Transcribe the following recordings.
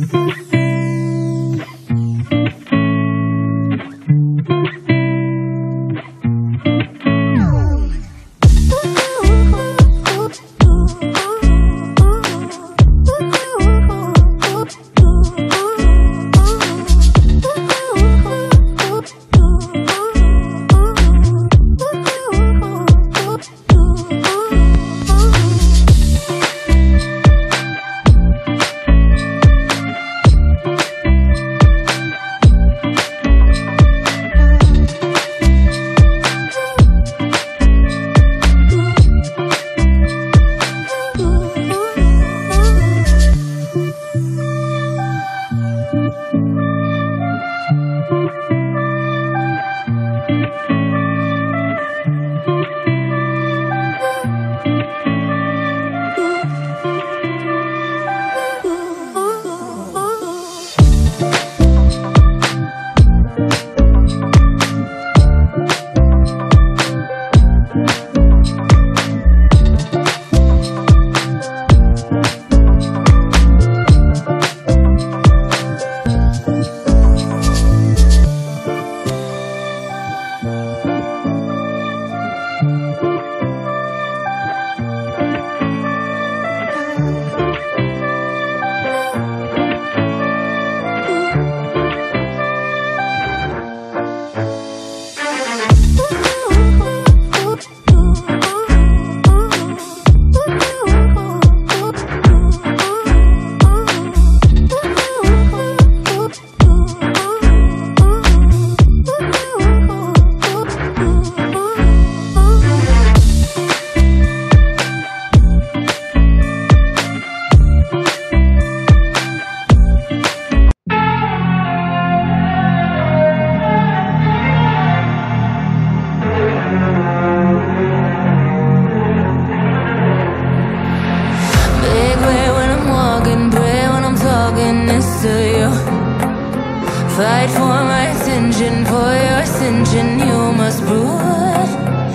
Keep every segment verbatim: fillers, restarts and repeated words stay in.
Fight for my attention, for your ascension, you must prove.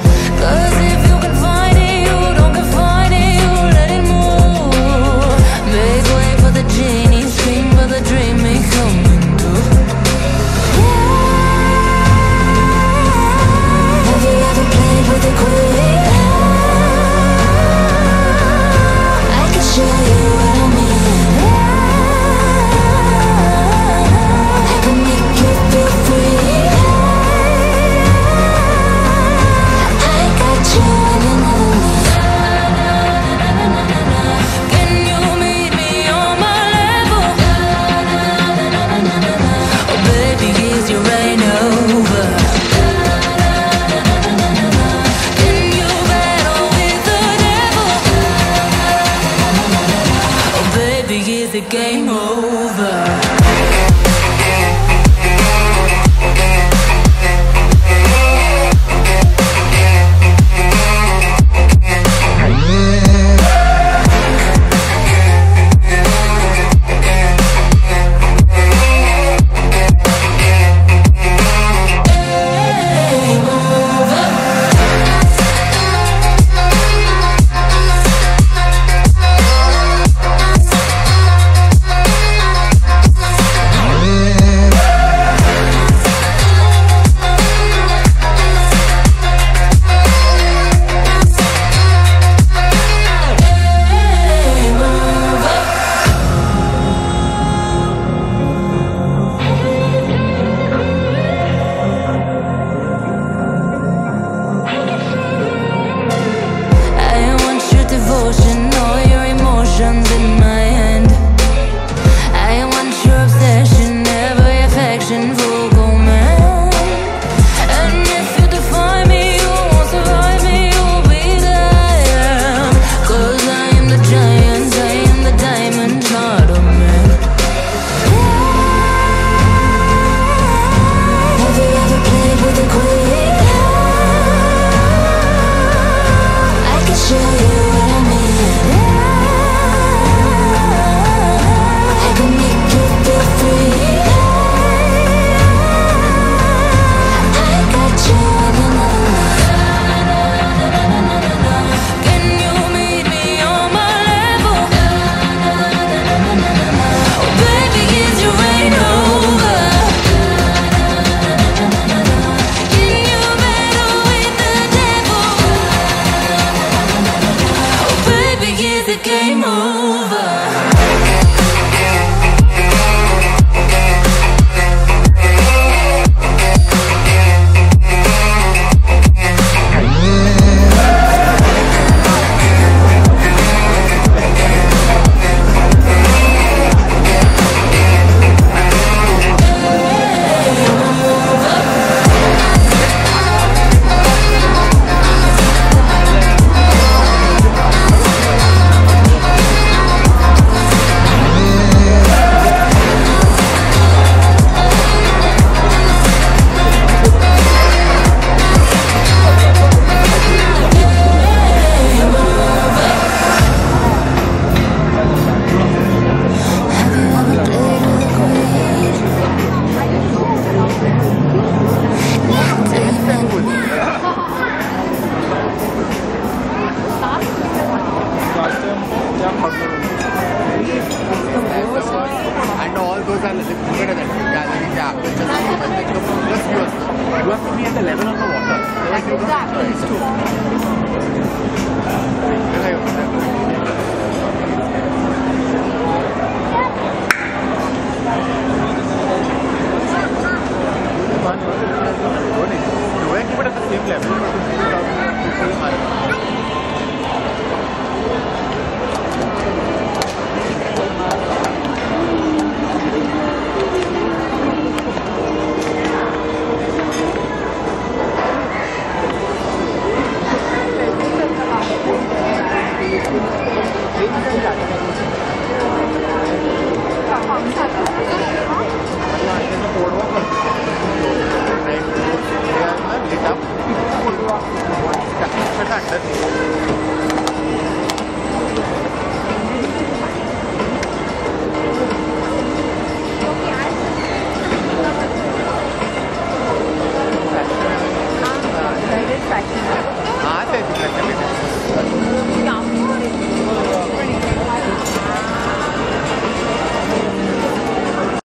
Cause if you can find it, you don't confine it, you let it move. Make way for the genie, scream for the dream may come true. Yeah. Have you ever played with a queen? I can show you what I mean. The game over. windows are little bit at that gallery, yeah, just just view us. You have to be at the level of the water. Otherwise you don't enjoy You have to keep it at the same level. Lit up.